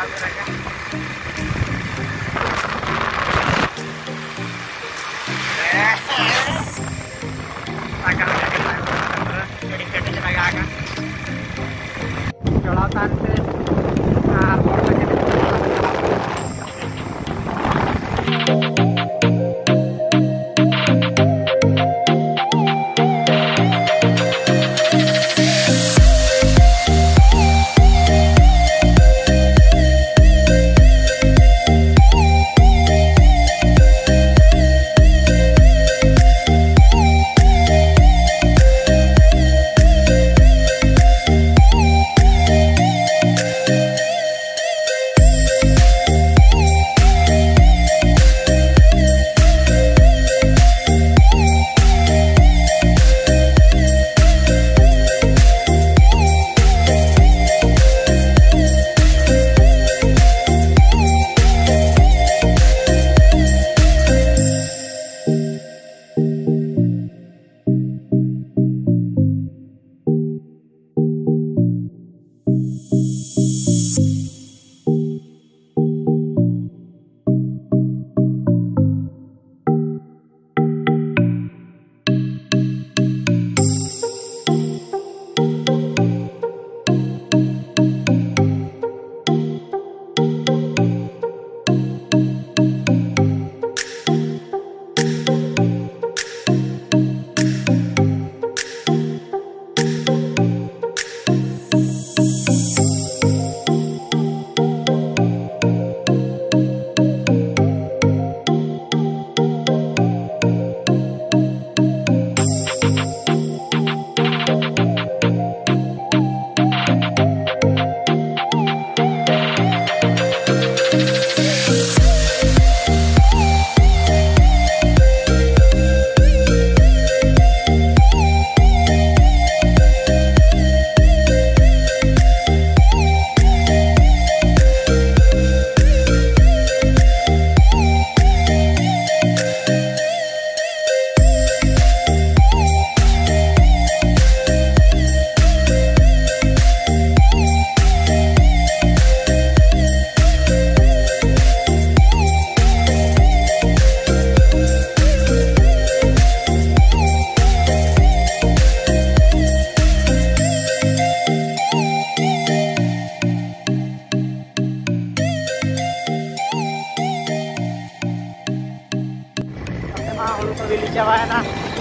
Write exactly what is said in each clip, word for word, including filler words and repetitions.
Cabayana,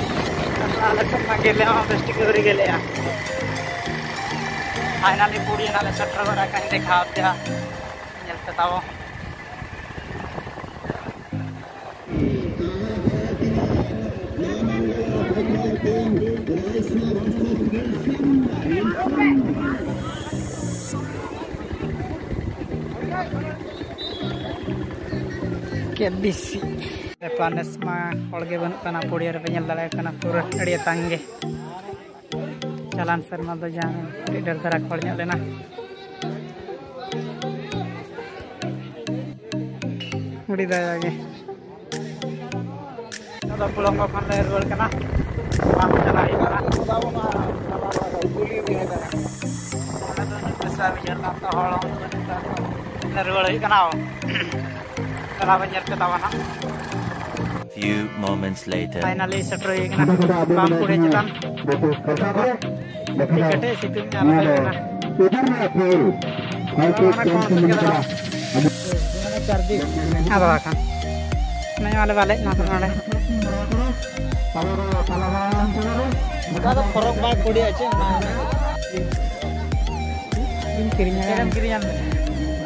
alasan magele ama plastic uri gele ya. Finally puri na le setter wara kan dekha apya. Nyalta tawo. Ke bisi. Panas mah olge banut kana puri ada penyel dalai kana pura dia tangge. Jalan serma do jangan tidak terak kolnya lena. Udah dah lagi. Kalau pulang ke pantai luar kana, kamu jalan ikana. Ada tuh besar jalan tak holong. Luar ikana. Kalau banyak ketawana. Few moments later. Finally setter ye kana pampure chetan tikete situ nyala kana apa kan मैं वाले वाले ना करने बता तो फरक बात पड़ी है चे ना किरिया किरिया